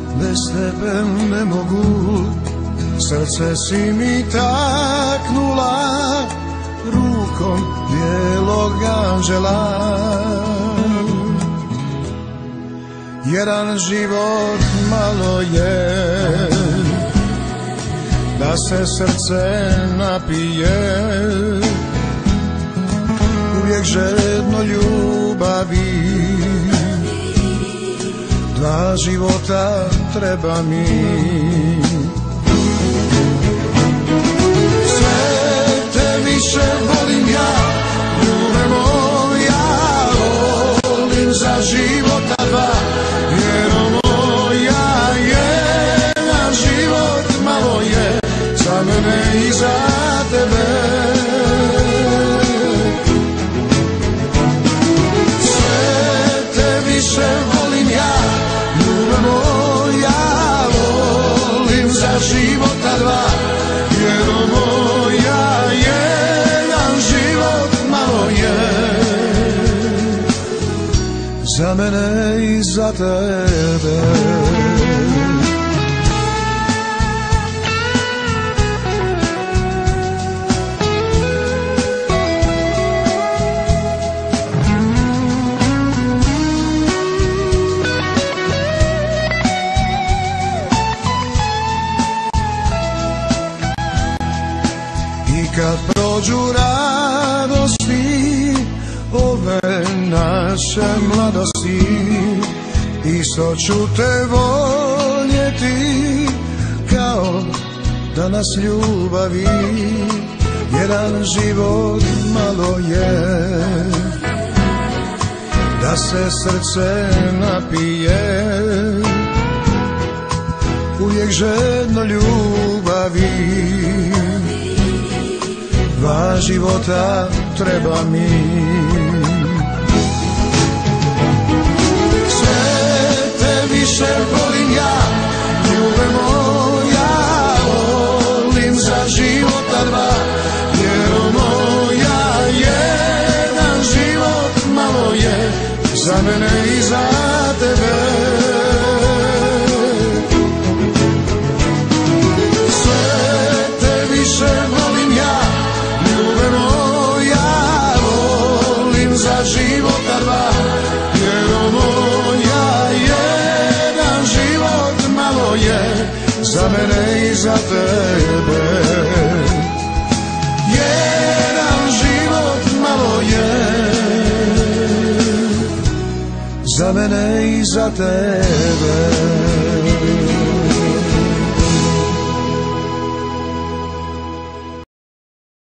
bez tebe ne mogu. Srce si mi taknula rukom bijelog anđela. Jedan život malo je da se srce napije, uvijek žedno ljubavi. Dva života treba mi. Sve te više volim ja, ljube moja, volim za života dva. Jer moja jedan život malo je za mene i za tebe. Sve te više volim ja, ljube moja, volim za života dva. Jer moja jedan život malo je za mene i za tebe. Kad prođu radosti ove naše mladosti, isto ću te voljeti kao da nas ljubavi. Jedan život malo je da se srce napije, uvijek žedno ljubavi. Dva života treba mi. Sve te više volim ja, ljube moja, volim za života dva. Jer moja jedan život malo je za mene i za tebe. Sve te više volim ja, za života dva. Jer moja jedan život malo je za mene i za tebe. Jedan život malo je za mene i za tebe.